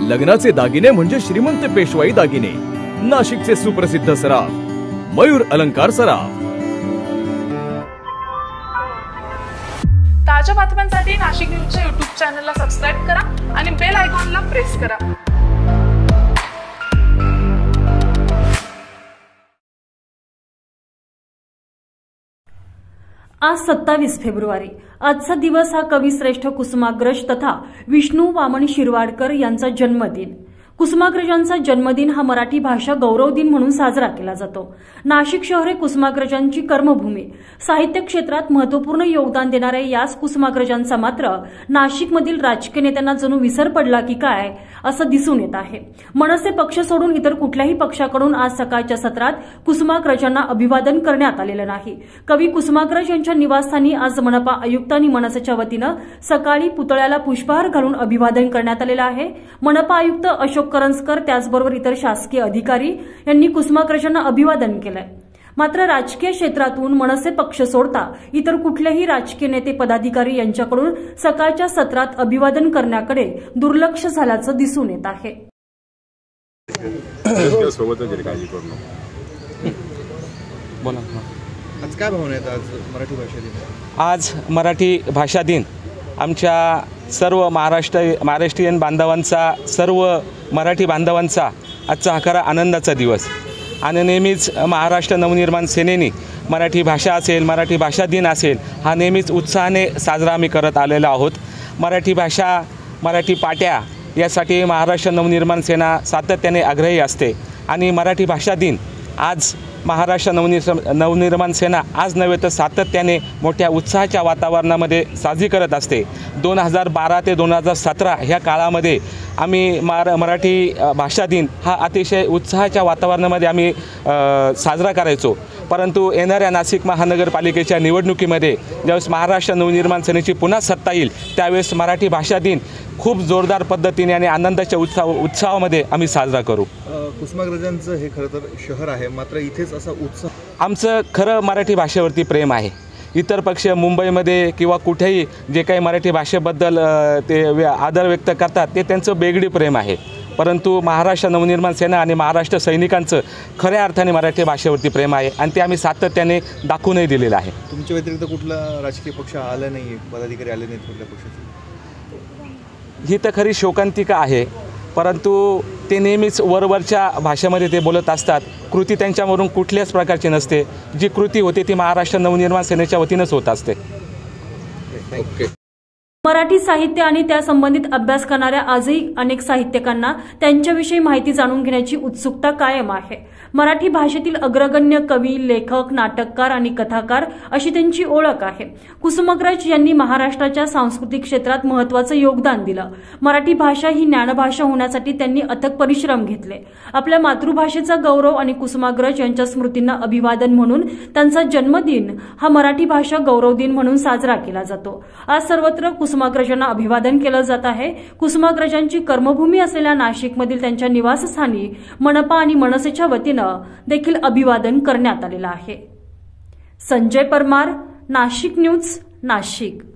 लग्नाचे दागिने म्हणजे श्रीमंत पेशवाई दागिने, नाशिकचे सुप्रसिद्ध सराफ मयूर अलंकार सराफ। ताज्या बातम्यांसाठी नाशिक न्यूजच्या YouTube चॅनलला सबस्क्राइब करा आणि बेल आयकॉनला प्रेस करा। आज 27 फेब्रुवारी। आजचा दिवस हा कविश्रेष्ठ कुसुमाग्रज तथा विष्णू वामन शिरवाडकर यांचा जन्मदिन। कुसुमाग्रजांचा जन्मदिन हा मराठी भाषा गौरव दिन म्हणून साजरा केला जातो। नाशिक शहर हे कुसुमाग्रजांची कर्मभूमी। साहित्य क्षेत्रात महत्त्वपूर्ण योगदान देणाऱ्या याच कुसुमाग्रजांचा मात्र नाशिकमधील राजकीय नेत्यांना जणू विसर पडला की काय असं दिसून येत आहे। मनसे पक्ष सोडून इतर कुठल्याही पक्षाकडून आज सकाळच्या सत्रात कुसुमाग्रजांना अभिवादन करण्यात आलेलं नाही। कवी कुसुमाग्रज यांच्या निवासस्थानी आज मनपा आयुक्त आणि मनसेच्या वतीनं सकाळी पुतळ्याला पुष्पहार घालून अभिवादन करण्यात आलेलं आहे। मनपा आयुक्त अशोक करंजकर त्याचबरोबर इतर शासकीय अधिकारी यांनी कुसुमाग्रजांना अभिवादन केलंय। मात्र राजकीय क्षेत्रातून मनसे पक्ष सोडता इतर कुठलेही राजकीय नेते पदाधिकारी यांच्याकडून सकाळच्या सत्रात अभिवादन करण्याकडे दुर्लक्ष झाल्याचं दिसून येत आहे। आज काय भावना आहेत आज मराठी भाषा दिन? आज मराठी भाषा दिन आमच्या सर्व महाराष्ट्रीयन बांधवांचा, सर्व मराठी बांधवांचा आजचा हा खरा आनंदाचा दिवस आणि नेहमीच महाराष्ट्र नवनिर्माण सेनेने मराठी भाषा असेल, मराठी भाषा दिन असेल हा नेहमीच उत्साहाने साजरा आम्ही करत आलेलो आहोत। मराठी भाषा, मराठी पाट्या यासाठी महाराष्ट्र नवनिर्माण सेना सातत्याने आग्रही असते आणि मराठी भाषा दिन आज महाराष्ट्र नवनिर्माण सेना आज नव्हे तर सातत्याने मोठ्या उत्साहाच्या वातावरणामध्ये साजरी करत असते। 2012 ते 2017 ह्या काळामध्ये आम्ही मराठी भाषा दिन हा अतिशय उत्साहाच्या वातावरणामध्ये आम्ही साजरा करायचो। परंतु येणाऱ्या नाशिक महानगरपालिकेच्या निवडणुकीमध्ये ज्यावेळेस महाराष्ट्र नवनिर्माण सेनेची पुन्हा सत्ता येईल त्यावेळेस मराठी भाषा दिन खूप जोरदार पद्धतीने आणि आनंदाच्या उत्साहामध्ये आम्ही साजरा करू। कुसुमाग्रजांचं हे खरं तर शहर आहे, मात्र इथेच असा उत्साह। आमचं खरं मराठी भाषेवरती प्रेम आहे। इतर पक्ष मुंबईमध्ये किंवा कुठेही जे काही मराठी भाषेबद्दल ते आदर व्यक्त करतात ते त्यांचं बेगडी प्रेम आहे, परंतु महाराष्ट्र नवनिर्माण सेना आणि महाराष्ट्र सैनिकांचं खऱ्या अर्थाने मराठी भाषेवरती प्रेम आहे आणि ते आम्ही सातत्याने दाखवूनही दिलेलं आहे। तुमच्या व्यतिरिक्त कुठला राजकीय पक्ष आला नाही, पदाधिकारी आले नाहीत कुठल्या पक्षाचे? ही तर खरी शोकांतिका आहे, परंतु ते नेहमीच वरवरच्या भाषेमध्ये ते बोलत असतात। कृती त्यांच्यावरून कुठल्याच प्रकारची नसते। जी कृती होते ती महाराष्ट्र नवनिर्माण सेनेच्या वतीनंच होत असते। मराठी साहित्य आणि त्या संबंधित अभ्यास करणाऱ्या आजही अनेक साहित्यिकांना त्यांच्याविषयी माहिती जाणून घेण्याची उत्सुकता कायम आहे। मराठी भाषेतील अग्रगण्य कवी, लेखक, नाटककार आणि कथाकार अशी त्यांची ओळख आहे। कुसुमाग्रज यांनी महाराष्ट्राच्या सांस्कृतिक क्षेत्रात महत्त्वाचं योगदान दिलं। मराठी भाषा ही ज्ञानभाषा होण्यासाठी त्यांनी अथक परिश्रम घेतले। आपल्या मातृभाषेचा गौरव आणि कुसुमाग्रज यांच्या स्मृतींना अभिवादन म्हणून त्यांचा जन्मदिन हा मराठी भाषा गौरव दिन म्हणून साजरा केला जातो। आज सर्वत्र कुसुमाग्रजांना अभिवादन केलं जात आहे। कुसुमाग्रजांची कर्मभूमी असलेल्या नाशिकमधील त्यांच्या निवासस्थानी मनपा आणि मनसेच्या वतीनं देखील अभिवादन करण्यात आलेलं आहे। संजय परमार, नाशिक न्यूज, नाशिक।